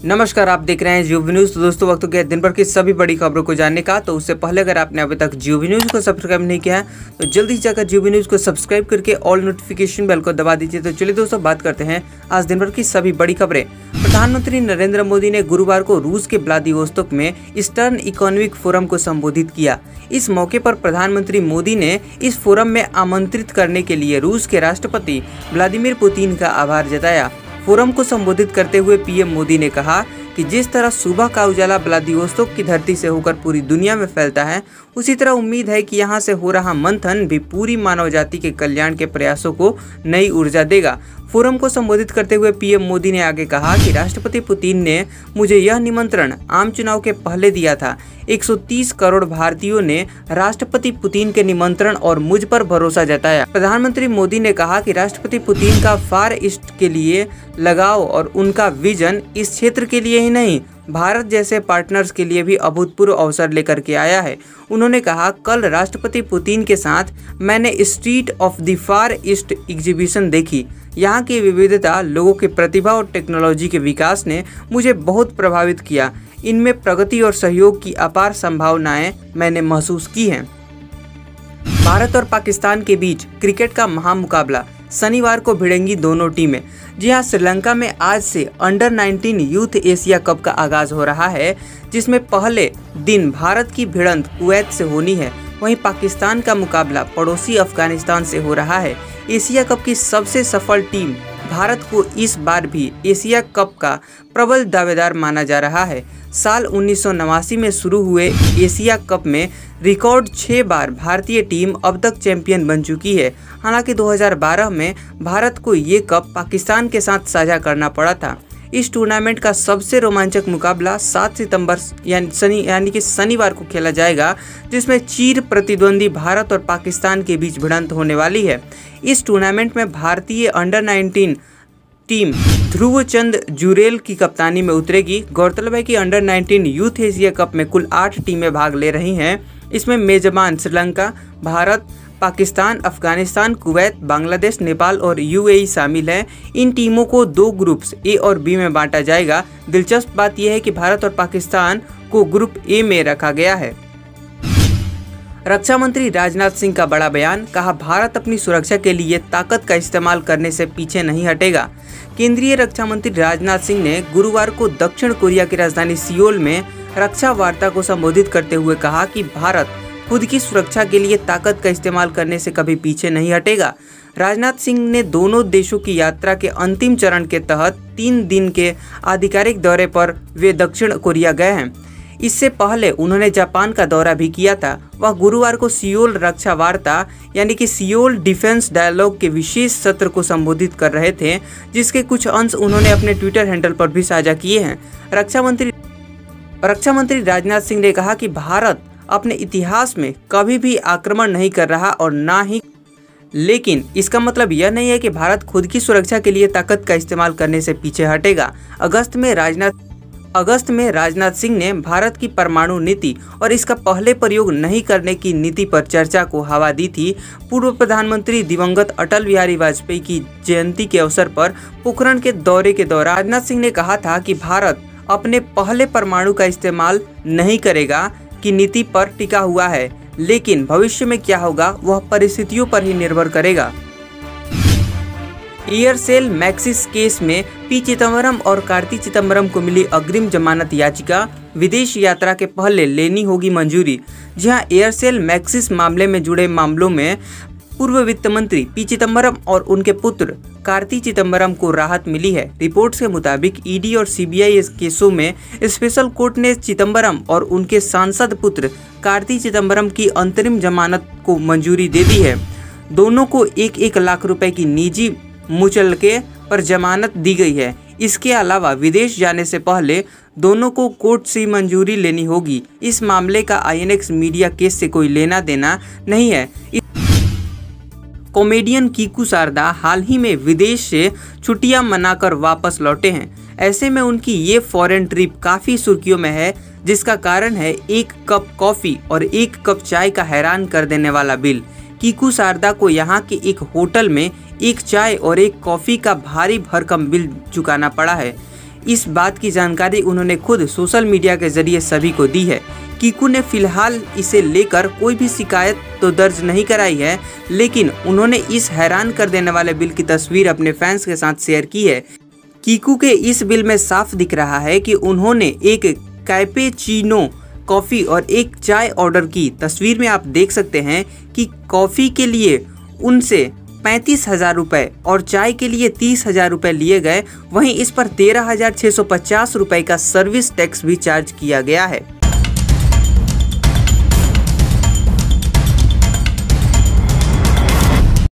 नमस्कार, आप देख रहे हैं जियो न्यूज़। तो दोस्तों, वक्त हो गया दिन भर की सभी बड़ी खबरों को जानने का। तो उससे पहले अगर आपने अभी तक जियो न्यूज़ को सब्सक्राइब नहीं किया है तो जल्दी जाकर जियो न्यूज़ को सब्सक्राइब करके ऑल नोटिफिकेशन बेल को दबा दीजिए। तो चलिए दोस्तों, बात करते हैं आज दिन भर की सभी बड़ी खबरें। प्रधानमंत्री नरेंद्र मोदी ने गुरुवार को रूस के व्लादिवोस्तोक में ईस्टर्न इकोनॉमिक फोरम को संबोधित किया। इस मौके पर प्रधानमंत्री मोदी ने इस फोरम में आमंत्रित करने के लिए रूस के राष्ट्रपति व्लादिमीर पुतिन का आभार जताया। फोरम को संबोधित करते हुए पीएम मोदी ने कहा कि जिस तरह सुबह का उजाला व्लादिवोस्तोक की धरती से होकर पूरी दुनिया में फैलता है, उसी तरह उम्मीद है कि यहाँ से हो रहा मंथन भी पूरी मानव जाति के कल्याण के प्रयासों को नई ऊर्जा देगा। फोरम को संबोधित करते हुए पीएम मोदी ने आगे कहा कि राष्ट्रपति पुतिन ने मुझे यह निमंत्रण आम चुनाव के पहले दिया था। 130 करोड़ भारतीयों ने राष्ट्रपति पुतिन के निमंत्रण और मुझ पर भरोसा जताया। प्रधानमंत्री मोदी ने कहा कि राष्ट्रपति पुतिन का फार ईस्ट के लिए लगाव और उनका विजन इस क्षेत्र के लिए ही नहीं, भारत जैसे पार्टनर्स के लिए भी अभूतपूर्व अवसर लेकर के आया है। उन्होंने कहा, कल राष्ट्रपति पुतिन के साथ मैंने Street of the Far East exhibition देखी। यहाँ की विविधता, लोगों की प्रतिभा और टेक्नोलॉजी के विकास ने मुझे बहुत प्रभावित किया। इनमें प्रगति और सहयोग की अपार संभावनाएं मैंने महसूस की हैं। भारत और पाकिस्तान के बीच क्रिकेट का महामुकाबला, शनिवार को भिड़ेंगी दोनों टीमें। जी हां, श्रीलंका में आज से अंडर 19 यूथ एशिया कप का आगाज हो रहा है, जिसमें पहले दिन भारत की भिड़ंत कुवैत से होनी है। वहीं पाकिस्तान का मुकाबला पड़ोसी अफगानिस्तान से हो रहा है। एशिया कप की सबसे सफल टीम भारत को इस बार भी एशिया कप का प्रबल दावेदार माना जा रहा है। साल 1989 में शुरू हुए एशिया कप में रिकॉर्ड 6 बार भारतीय टीम अब तक चैंपियन बन चुकी है। हालांकि 2012 में भारत को ये कप पाकिस्तान के साथ साझा करना पड़ा था। इस टूर्नामेंट का सबसे रोमांचक मुकाबला 7 सितंबर यानी कि शनिवार को खेला जाएगा, जिसमें चीर प्रतिद्वंदी भारत और पाकिस्तान के बीच भिड़ंत होने वाली है। इस टूर्नामेंट में भारतीय अंडर 19 टीम ध्रुवचंद जुरेल की कप्तानी में उतरेगी। गौरतलब है कि अंडर 19 यूथ एशिया कप में कुल 8 टीमें भाग ले रही हैं। इसमें मेजबान श्रीलंका, भारत, पाकिस्तान, अफगानिस्तान, कुवैत, बांग्लादेश, नेपाल और यूएई शामिल हैं। इन टीमों को 2 ग्रुप्स ए और बी में बांटा जाएगा। दिलचस्प बात यह है कि भारत और पाकिस्तान को ग्रुप ए में रखा गया है। रक्षा मंत्री राजनाथ सिंह का बड़ा बयान, कहा भारत अपनी सुरक्षा के लिए ताकत का इस्तेमाल करने से पीछे नहीं हटेगा। केंद्रीय रक्षा मंत्री राजनाथ सिंह ने गुरुवार को दक्षिण कोरिया की राजधानी सियोल में रक्षा वार्ता को संबोधित करते हुए कहा कि भारत खुद की सुरक्षा के लिए ताकत का इस्तेमाल करने से कभी पीछे नहीं हटेगा। राजनाथ सिंह ने दोनों देशों की यात्रा के अंतिम चरण के तहत 3 दिन के आधिकारिक दौरे पर वे दक्षिण कोरिया गए हैं। इससे पहले उन्होंने जापान का दौरा भी किया था। वह गुरुवार को सियोल रक्षा वार्ता यानी कि सियोल डिफेंस डायलॉग के विशेष सत्र को संबोधित कर रहे थे, जिसके कुछ अंश उन्होंने अपने ट्विटर हैंडल पर भी साझा किए हैं। रक्षा मंत्री राजनाथ सिंह ने कहा कि भारत अपने इतिहास में कभी भी आक्रमण नहीं कर रहा और ना ही, लेकिन इसका मतलब यह नहीं है कि भारत खुद की सुरक्षा के लिए ताकत का इस्तेमाल करने से पीछे हटेगा। अगस्त में राजनाथ सिंह ने भारत की परमाणु नीति और इसका पहले प्रयोग नहीं करने की नीति पर चर्चा को हवा दी थी। पूर्व प्रधानमंत्री दिवंगत अटल बिहारी वाजपेयी की जयंती के अवसर पर पोखरण के दौरे के दौरान राजनाथ सिंह ने कहा था कि भारत अपने पहले परमाणु का इस्तेमाल नहीं करेगा की नीति पर टिका हुआ है, लेकिन भविष्य में क्या होगा वह परिस्थितियों पर ही निर्भर करेगा। एयरसेल मैक्सिस केस में पी चिदम्बरम और कार्ति चिदम्बरम को मिली अग्रिम जमानत याचिका, विदेश यात्रा के पहले लेनी होगी मंजूरी। जहां एयरसेल मैक्सिस मामले में जुड़े मामलों में पूर्व वित्त मंत्री पी चिदम्बरम और उनके पुत्र कार्ति चिदम्बरम को राहत मिली है। रिपोर्ट्स के मुताबिक ईडी और सीबीआई केसों में स्पेशल कोर्ट ने चिदम्बरम और उनके सांसद पुत्र कार्ति चिदम्बरम की अंतरिम जमानत को मंजूरी दे दी है। दोनों को 1-1 लाख रुपए की निजी मुचलके पर जमानत दी गई है। इसके अलावा विदेश जाने से पहले दोनों को कोर्ट से मंजूरी लेनी होगी। इस मामले का आईएनएक्स मीडिया केस से कोई लेना देना नहीं है। कॉमेडियन कीकू शारदा हाल ही में विदेश से छुट्टियां मनाकर वापस लौटे हैं। ऐसे में उनकी ये फॉरेन ट्रिप काफ़ी सुर्खियों में है, जिसका कारण है 1 कप कॉफ़ी और 1 कप चाय का हैरान कर देने वाला बिल। कीकू शारदा को यहाँ के एक होटल में 1 चाय और 1 कॉफ़ी का भारी भरकम बिल चुकाना पड़ा है। इस बात की जानकारी उन्होंने खुद सोशल मीडिया के जरिए सभी को दी है। कीकू ने फिलहाल इसे लेकर कोई भी शिकायत तो दर्ज नहीं कराई है, लेकिन उन्होंने इस हैरान कर देने वाले बिल की तस्वीर अपने फैंस के साथ शेयर की है। कीकू के इस बिल में साफ दिख रहा है कि उन्होंने एक कैपेचीनो कॉफ़ी और एक चाय ऑर्डर की। तस्वीर में आप देख सकते हैं कि कॉफ़ी के लिए उनसे 35,000 रुपये और चाय के लिए 30,000 रुपये लिए गए। वहीं इस पर 13,650 रुपये का सर्विस टैक्स भी चार्ज किया गया है।